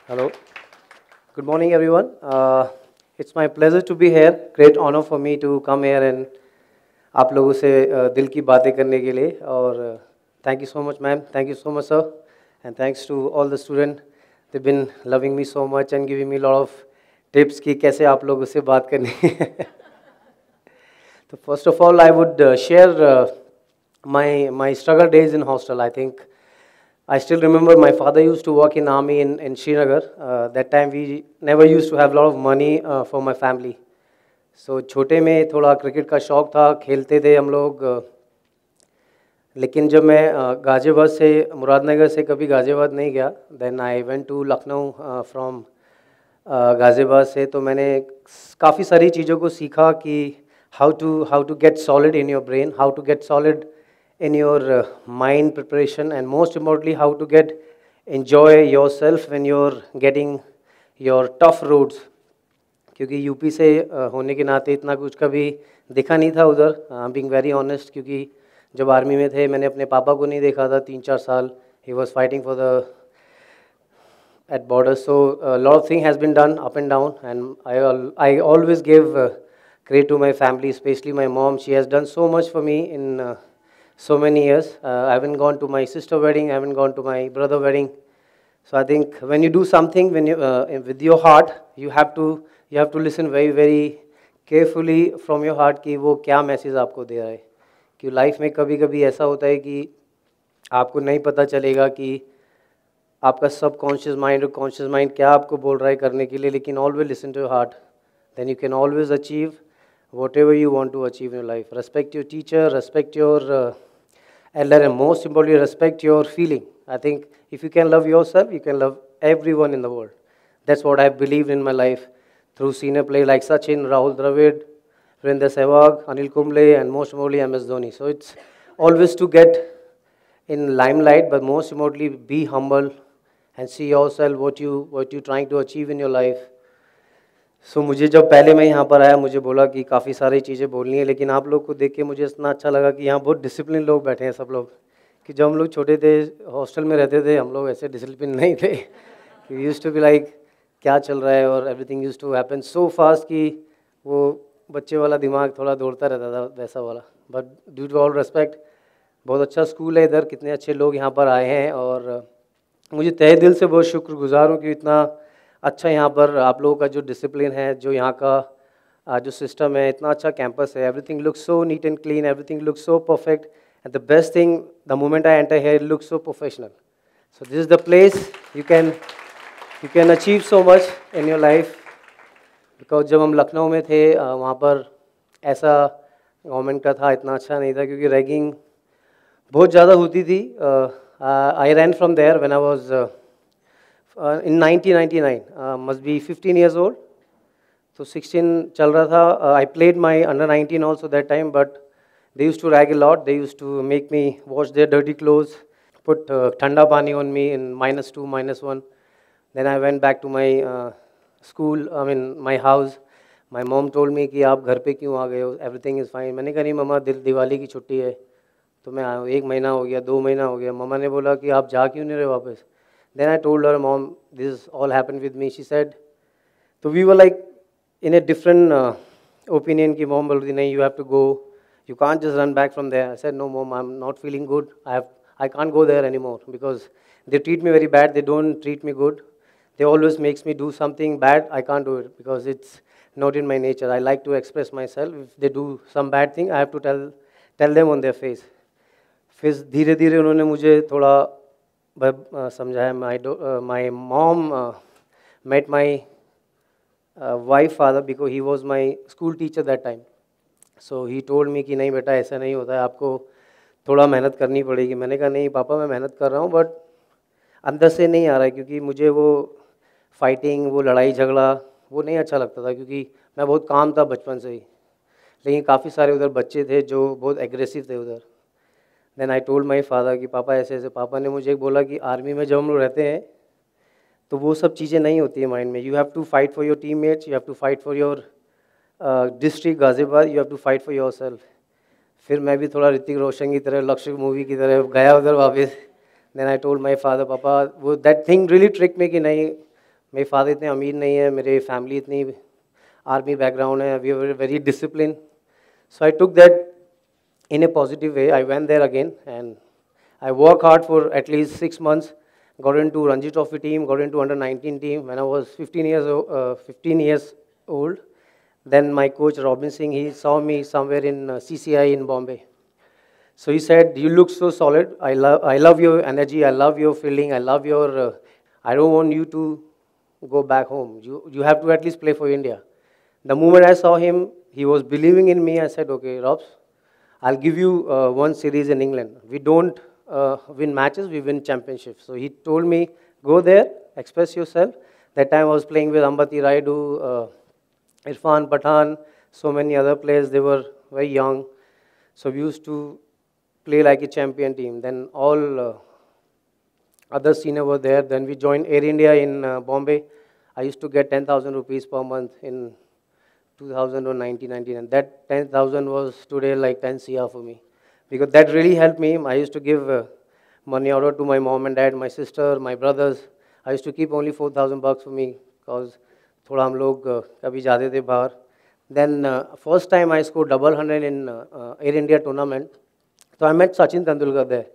Hello. Good morning, everyone. It's my pleasure to be here. Great honor for me to come here and आप लोगों से दिल की बातें करने के लिए और thank you so much, ma'am. Thank you so much, sir. And thanks to all the students. They've been loving me so much and giving me a lot of tips कि कैसे आप लोगों से बात करनी है. So first of all, I would share my struggle days in hostel. I think I still remember my father used to work in army in Srinagar. That time we never used to have a lot of money for my family. So छोटे में थोड़ा cricket का शौक था, खेलते थे हम लोग. लेकिन जब मैं गाज़ियाबाद से मुरादनगर से कभी गाज़ियाबाद नहीं गया, then I went to Lucknow from Ghaziabad से. तो मैंने काफ़ी सारी चीज़ों को सीखा कि how to get solid in your brain, how to get solid in your mind preparation, and most importantly how to get enjoy yourself when you're getting your tough roads. क्योंकि यूपी से होने के नाते इतना कुछ कभी देखा नहीं था उधर. बीइंग वेरी ऑनेस्ट, क्योंकि जब आर्मी में थे मैंने अपने पापा को नहीं देखा था 3-4 साल. He was fighting for the at borders. So a lot of thing has been done up and down, and I always give credit to my family, especially my mom. She has done so much for me in so many years. I haven't gone to my sister wedding, I haven't gone to my brother wedding. So I think when you do something, when you with your heart, you have to listen very very carefully from your heart कि वो क्या message आपको दे रहा है. कि life में कभी कभी ऐसा होता है कि आपको नहीं पता चलेगा कि आपका सबकॉन्शियस माइंड और कॉन्शियस माइंड क्या आपको बोल रहा है करने के लिए. लेकिन always listen to your heart, then you can always achieve whatever you want to achieve in your life. Respect your teacher, respect your elder, and most importantly, respect your feeling. I think if you can love yourself, you can love everyone in the world. That's what I believed in my life through senior players like Sachin, Rahul Dravid, Virender Sehwag, Anil Kumble, and most importantly MS Dhoni. So it's always to get in limelight, but most importantly, be humble and see yourself what you trying to achieve in your life. So मुझे जब पहले मैं यहाँ पर आया, मुझे बोला कि काफ़ी सारी चीज़ें बोलनी है, लेकिन आप लोग को देख के मुझे इतना अच्छा लगा कि यहाँ बहुत डिसिप्लिन लोग बैठे हैं सब लोग. कि जब हम लोग छोटे थे हॉस्टल में रहते थे, हम लोग ऐसे डिसिप्लिन नहीं थे. कि यूज्ड टू बी लाइक क्या चल रहा है, और everything used to happen so fast कि वो बच्चे वाला दिमाग थोड़ा दौड़ता रहता था वैसा वाला. But due to all respect, बहुत अच्छा स्कूल है इधर, कितने अच्छे लोग यहाँ पर आए हैं, और मुझे तहे दिल से बहुत शुक्रगुजार हूँ कि इतना अच्छा यहाँ पर आप लोगों का जो डिसिप्लिन है, जो यहाँ का जो सिस्टम है, इतना अच्छा कैंपस है. Everything looks so neat and clean, everything looks so perfect, and the best thing, the moment I enter here, it looks so professional. So this is the place you can achieve so much in your life. Because जब हम लखनऊ में थे वहाँ पर ऐसा government का था, इतना अच्छा नहीं था, क्योंकि रैगिंग बहुत ज़्यादा होती थी. I ran from there when I was in 1999, must be 15 years old. So 16 चल रहा था. I played my under 19 also that time, but they used to rag a lot. They used to make me wash their dirty clothes, put ठंडा पानी on me in -2, -1. Then I went back to my school, I mean my house. My mom told me कि आप घर पे क्यों आ गए हो, everything is fine. मैंने कहा नहीं मम्मा, दिवाली की छुट्टी है तो मैं आया हूँ. 1 महीना हो गया, 2 महीना हो गया. मम्मा ने बोला कि आप जा क्यों नहीं रहे वापस. Then I told her, Mom, this all happened with me. She said, so we were like in a different opinion. Ki Mom बोल रही नहीं, you have to go. You can't just run back from there. I said, no, Mom, I'm not feeling good. I can't go there anymore because they treat me very bad. They don't treat me good. They always makes me do something bad. I can't do it because it's not in my nature. I like to express myself. If they do some bad thing, I have to tell them on their face. फिर धीरे धीरे उन्होंने मुझे थोड़ा समझाया. My mom met my wife father because he was my school teacher that time. So he told me कि नहीं बेटा ऐसा नहीं होता है, आपको थोड़ा मेहनत करनी पड़ेगी. मैंने कहा नहीं पापा, मैं मेहनत कर रहा हूँ, बट अंदर से नहीं आ रहा है, क्योंकि मुझे वो फाइटिंग, वो लड़ाई झगड़ा वो नहीं अच्छा लगता था, क्योंकि मैं बहुत काम था बचपन से ही. लेकिन काफ़ी सारे उधर बच्चे थे जो बहुत एग्रेसिव थे उधर. Then I told my father कि पापा ऐसे ऐसे. पापा ने मुझे बोला कि आर्मी में जब हम लोग रहते हैं तो वो सब चीज़ें नहीं होती है माइंड में. You have to fight for your teammates, you have to fight for your district Ghaziabad, you have to fight for yourself. फिर मैं भी थोड़ा ऋतिक रोशन की तरह, लक्ष्य मूवी की तरह गया उधर वापस. Then I told my father, पापा वो दैट थिंग रियली ट्रिक में कि नहीं, मेरे फादर इतने अमीर नहीं है, मेरे फैमिली इतनी आर्मी बैकग्राउंड है, we were very discipline. So I took that in a positive way. I went there again and I worked hard for at least 6 months. Got into Ranji Trophy team, got into under 19 team when I was 15 years old. Then my coach Robin Singh, he saw me somewhere in CCI in Bombay. So he said, "You look so solid. I love your energy. I love your feeling. I love your. I don't want you to go back home. You have to at least play for India." The moment I saw him, he was believing in me. I said, "Okay, Robs, I'll give you one series in England. We don't win matches, we win championships." So he told me, "Go there, express yourself." That time I was playing with Ambati Raidu, Irfan Pathan, so many other players. They were very young. So we used to play like a champion team. Then all other senior were there. Then we joined Air India in Bombay. I used to get 10,000 rupees per month in 2000 or 1999. And that 10,000 was today like 10 CR for me. Because that really helped me. I used to give money out to my mom and dad, my sister, my brothers. I used to keep only 4,000 bucks for me because थोड़ा हम लोग कभी जाते थे बाहर. Then first time I scored double hundred in Air India tournament. So I met Sachin Tendulkar there.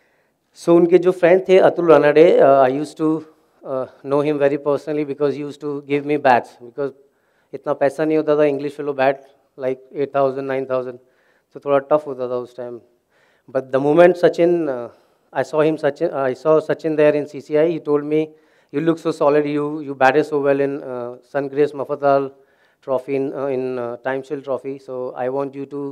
So उनके जो friend थे Atul Ranade, I used to know him very personally because he used to give me bats because इतना पैसा नहीं होता था. English fellow bat like 8,000 9,000, so थोड़ा tough होता था उस time. But the moment Sachin, I saw Sachin there in CCI. He told me, "You look so solid. You batted so well in Sun Grace Mafatal Trophy in Time Shield Trophy. So I want you to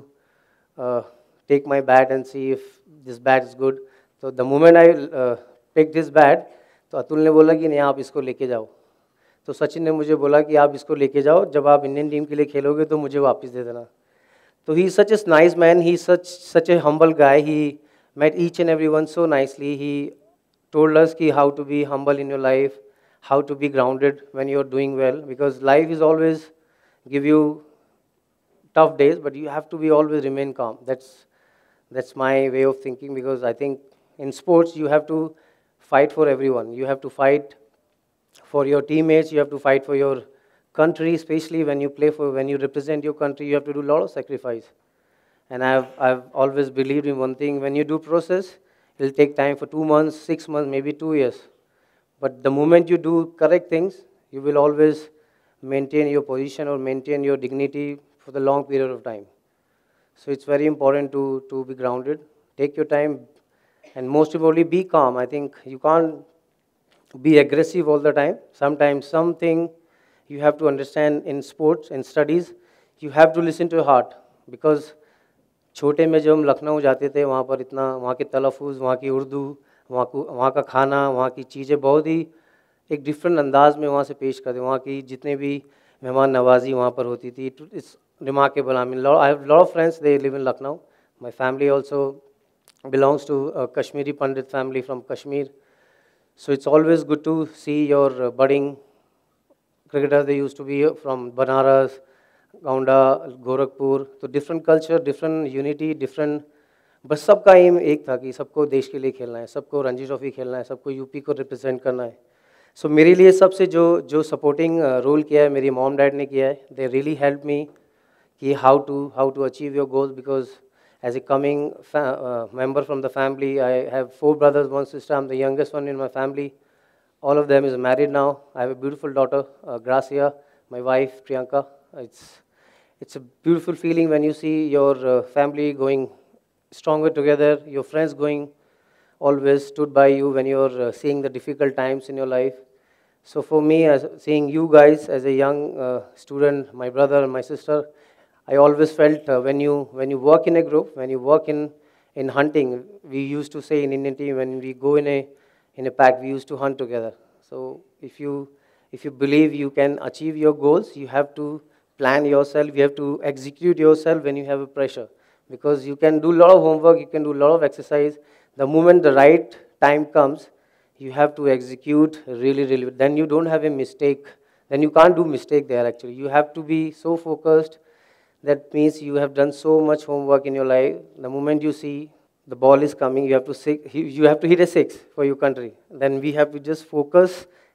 take my bat and see if this bat is good." So the moment I picked his bat, तो अतुल ने बोला कि नहीं आप इसको लेके जाओ. तो सचिन ने मुझे बोला कि आप इसको लेके जाओ, जब आप इंडियन टीम के लिए खेलोगे तो मुझे वापस दे देना. So he's such a nice man. He's such a humble guy. He met each and everyone so nicely. He told us ki how to be humble in your life, how to be grounded when you're doing well. Because life is always give you tough days, but you have to be always remain calm. That's my way of thinking. Because I think in sports you have to fight for everyone. You have to fight for your teammates. You have to fight for your country, especially when you represent your country, you have to do a lot of sacrifice. And I've always believed in one thing: when you do process, it'll take time for 2 months, 6 months, maybe 2 years. But the moment you do correct things, you will always maintain your position or maintain your dignity for the long period of time. So it's very important to be grounded. Take your time, and most importantly, be calm. I think you can't be aggressive all the time. Sometimes something you have to understand in sports and studies, you have to listen to your heart. Because छोटे में जब हम लखनऊ जाते थे, वहाँ पर इतना वहाँ के तलफ़ुज़, वहाँ की उर्दू, वहाँ का खाना, वहाँ की चीज़ें बहुत ही एक डिफरेंट अंदाज में वहाँ से पेश करते. वहाँ की जितने भी मेहमान नवाजी वहाँ पर होती थी. It's remarkable. I have a lot of friends, they live in Lucknow. My family also belongs to a Kashmiri Pandit family from Kashmir. So it's always good to see your budding cricketers. They used to be from Banaras, Gaunda, Gorakhpur. So different culture, different unity, different. बस सबका M एक था कि सबको देश के लिए खेलना है, सबको रणजी ट्रॉफी खेलना है, सबको यूपी को रिप्रेजेंट करना है. सो मेरे लिए सबसे जो सपोर्टिंग रोल किया है मेरी मॉम डैड ने किया है. दे रियली हेल्प मी कि how to achieve your goals. Because as a coming member from the family, I have 4 brothers, 1 sister. I'm the youngest one in my family. All of them is married now. I have a beautiful daughter, Gracia, my wife, Priyanka. It's a beautiful feeling when you see your family going stronger together, your friends going always stood by you when you're seeing the difficult times in your life. So for me, as seeing you guys as a young student, my brother and my sister, I always felt when you work in a group, when you work in hunting, we used to say in Indian team, when we go in a pack, we used to hunt together. So if you believe you can achieve your goals, you have to plan yourself, you have to execute yourself when you have a pressure. Because you can do a lot of homework, you can do a lot of exercise. The moment the right time comes, you have to execute really, really. Then you don't have a mistake. Then you can't do mistake there actually. You have to be so focused. That means you have done so much homework in your life. The moment you see the ball is coming, you have to hit a 6 for your country. Then we have to just focus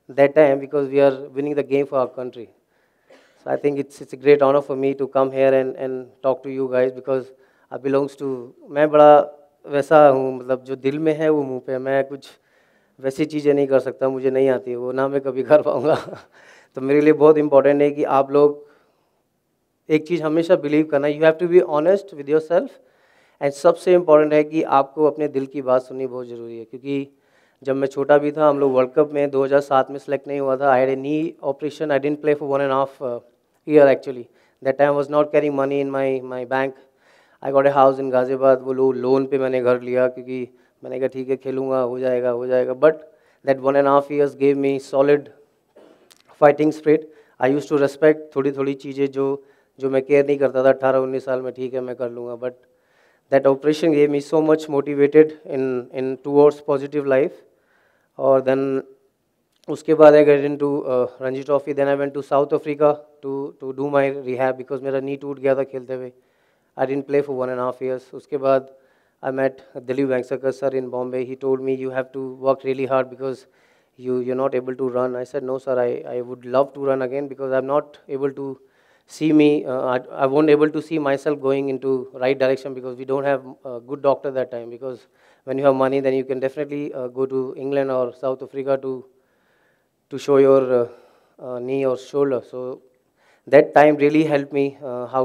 that time because we are winning the game for our country. So I think it's a great honor for me to come here and talk to you guys because I belongs to मैं बड़ा वैसा हूँ मतलब जो दिल में है वो मुंह पे है। मैं कुछ वैसी चीज़ें नहीं कर सकता, मुझे नहीं आती वो, ना मैं कभी कर पाऊँगा तो मेरे लिए बहुत इंपॉर्टेंट है कि आप लोग एक चीज़ हमेशा बिलीव करना, you have to be honest with yourself. And सबसे इम्पॉर्टेंट है कि आपको अपने दिल की बात सुननी बहुत ज़रूरी है, क्योंकि जब मैं छोटा भी था, हम लोग वर्ल्ड कप में 2007 में सेलेक्ट नहीं हुआ था। I had a knee operation, I didn't play for 1.5 year actually. That time was not caring money in my bank. I got a house in Ghaziabad, वो लोन पे मैंने घर लिया क्योंकि मैंने कहा ठीक है खेलूँगा, हो जाएगा। But that 1.5 years gave me solid fighting spirit. I use to respect थोड़ी थोड़ी चीज़ें जो मैं केयर नहीं करता था 18-19 साल में, ठीक है मैं कर लूँगा। But that operation gave me so much motivated in towards positive life. और देन उसके बाद I get into Ranji trophy. Then I went to South Africa to do my rehab because मेरा नी टूट गया था खेलते हुए। I didn't play for 1.5 years. उसके बाद I met Dilip Vengsarkar sir in Bombay. He told me you have to work really hard because you're not able to run. I said no sir, I would love to run again because I'm not able to see me, I won't able to see myself going into right direction because we don't have a good doctor that time. Because when you have money, then you can definitely go to England or South Africa to show your knee or shoulder. So that time really helped me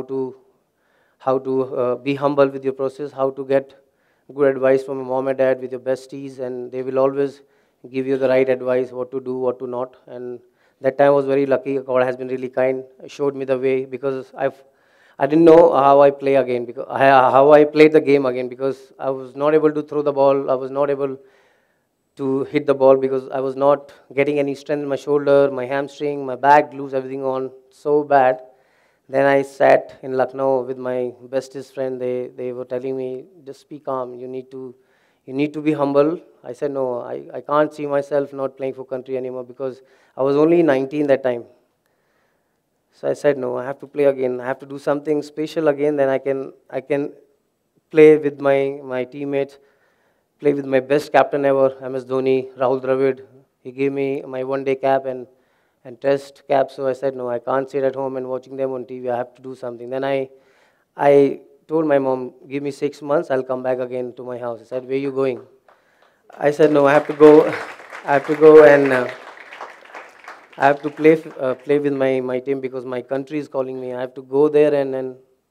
how to be humble with your process, how to get good advice from your mom and dad with your besties, and they will always give you the right advice, what to do, what to not. And that time was very lucky. God has been really kind, showed me the way because I didn't know how I play again, because how I played the game again, because I was not able to throw the ball, I was not able to hit the ball because I was not getting any strength in my shoulder, my hamstring, my back, lose everything on so bad. Then I sat in Lucknow with my bestest friend. They were telling me, just be calm, you need to be humble. I said, no, I can't see myself not playing for country anymore because I was only 19 that time. So I said, no, I have to play again. I have to do something special again. Then I can play with my teammates, play with my best captain ever, MS Dhoni, Rahul Dravid. He gave me my one-day cap and test cap. So I said, no, I can't sit at home and watching them on TV. I have to do something. Then I told my mom, give me 6 months, I'll come back again to my house. She said, where are you going? I said, no, I have to go. I have to go and I have to play with my team because my country is calling me. I have to go there and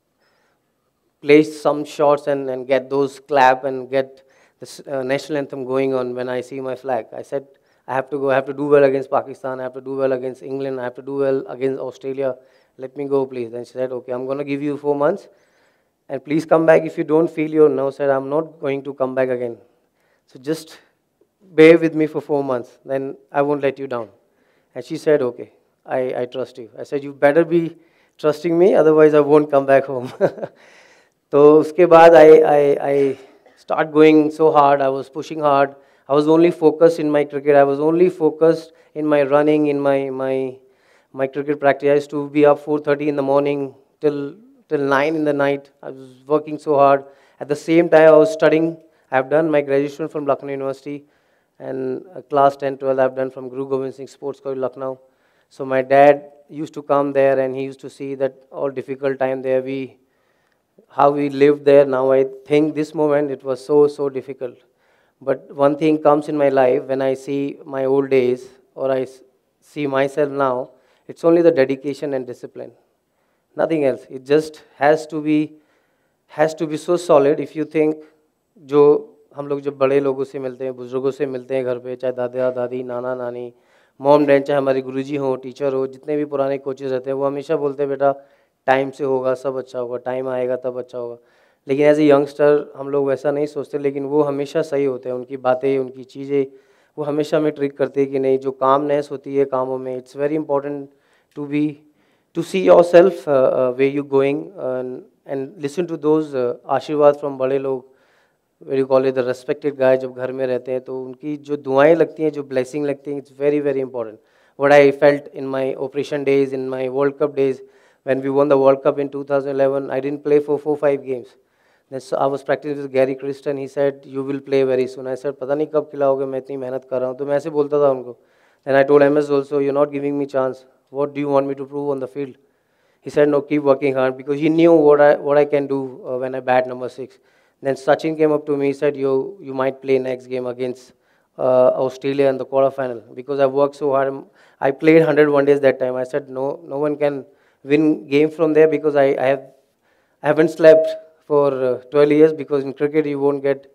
play some shots and get those clap and get the national anthem going on when I see my flag. I said, I have to go. I have to do well against Pakistan. I have to do well against England. I have to do well against Australia. Let me go, please. Then she said, okay, I'm going to give you 4 months. And please come back if you don't feel your nerve. Said, I'm not going to come back again. So just bear with me for 4 months. Then I won't let you down. And she said, okay, I trust you. I said, you better be trusting me, otherwise I won't come back home. So uske baad I start going so hard. I was pushing hard. I was only focused in my cricket. I was only focused in my running, in my cricket practice. I used to be up 4:30 in the morning till 9 in the night. I was working so hard. At the same time, I was studying. I have done my graduation from Lucknow University, and class 10, 12 I have done from Guru Gobind Singh Sports College, Lucknow. So my dad used to come there, and he used to see that all difficult time there. How we lived there. Now I think this moment it was so difficult. But one thing comes in my life when I see my old days or see myself now, it's only the dedication and discipline. Nothing else. It just has to be so solid. If you think जो हम लोग जब बड़े लोगों से मिलते हैं, बुजुर्गों से मिलते हैं घर पे, चाहे दादा दादी, नाना नानी, मॉम डैड, चाहे हमारे गुरुजी हो, टीचर हो, जितने भी पुराने कोचेज रहते हैं, वो हमेशा बोलते हैं बेटा टाइम से होगा, सब अच्छा होगा, टाइम आएगा तब अच्छा होगा। लेकिन एज ए यंगस्टर हम लोग वैसा नहीं सोचते, लेकिन वो हमेशा सही होते हैं। उनकी बातें, उनकी चीज़ें वो हमेशा हमें ट्रिक करती है कि नहीं, जो कामनेस होती है कामों में, it's very important to see yourself where you going and listen to those आशीर्वाद from बड़े लोग, where you call it the respected guy, जब घर में रहते हैं तो उनकी जो दुआएं लगती हैं, जो blessing लगती हैं, it's very important. What I felt in my operation days, in my World Cup days, when we won the World Cup in 2011, I didn't play for 4-5 games. Then so I was practicing with Gary Kristen. He said, you will play very soon. I said, पता नहीं कब खिलाओगे, मैं इतनी मेहनत कर रहा हूँ। तो मैं ऐसे बोलता था उनको। And I told MS also, you're not giving me chance. What do you want me to prove on the field? He said, no, keep working hard, because he knew what I can do when I bat number 6. Then Sachin came up to me, he said, you might play next game against Australia in the quarterfinal, because I worked so hard. I played 101 days that time. I said, no one can win game from there, because I haven't slept for 12 years, because in cricket you won't get,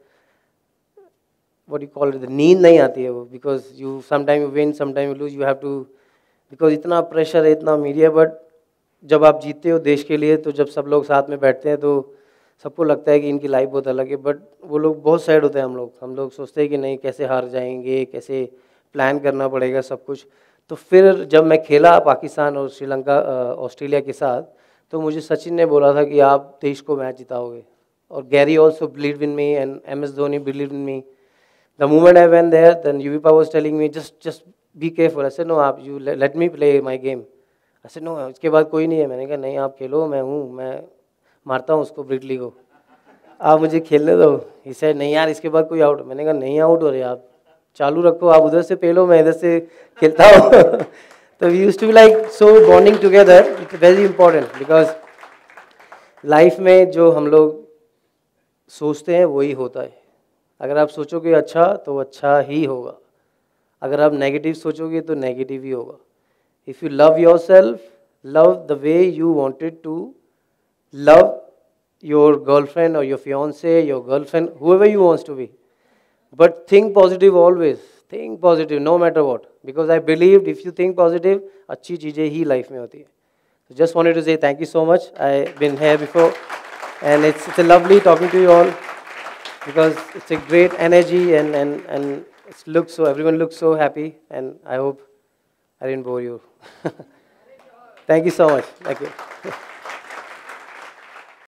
what do you call it, the नींद नहीं आती है वो, because you sometimes you win, sometimes you lose, you have to, because इतना pressure है, इतना media, but जब आप जीतते हो देश के लिए, तो जब सब लोग साथ में बैठते हैं तो सबको लगता है कि इनकी लाइफ बहुत अलग है, बट वो लोग बहुत सैड होते हैं। हम लोग सोचते हैं कि नहीं, कैसे हार जाएंगे, कैसे प्लान करना पड़ेगा सब कुछ। तो फिर जब मैं खेला पाकिस्तान और श्रीलंका ऑस्ट्रेलिया के साथ, तो मुझे सचिन ने बोला था कि आप देश को मैच जिताओगे, और Gary also believe in me and MS Dhoni believe in me. The moment I went there, then UVPA was telling me, just be careful. I said, no, you let me play my game. I said, no, इसके बाद कोई नहीं है। मैंने कहा नहीं, आप खेलो, मैं मारता हूँ उसको, ब्रिटली को, आप मुझे खेलने दो। He said, नहीं यार, इसके बाद कोई आउट। मैंने कहा नहीं आउट हो रहे, आप चालू रखो, आप उधर से पेलो, मैं इधर से खेलता हूँ। तो we used to be like so bonding together. It's very important, because life में जो हम लोग सोचते हैं वही होता है। अगर आप सोचोगे अच्छा, तो अच्छा ही होगा। अगर आप नेगेटिव सोचोगे तो नेगेटिव ही होगा। If you love yourself, love the way you wanted to love your girlfriend or your fiance, your girlfriend, whoever you wants to be. But think positive always. Think positive no matter what. Because I believed if you think positive, अच्छी चीज़ें ही life में होती है। So just wanted to say thank you so much. I've been here before, and it's a lovely talking to you all, because it's a great energy, and it looks so, everyone looks so happy, and I hope I didn't bore you. Thank you so much. Thank you.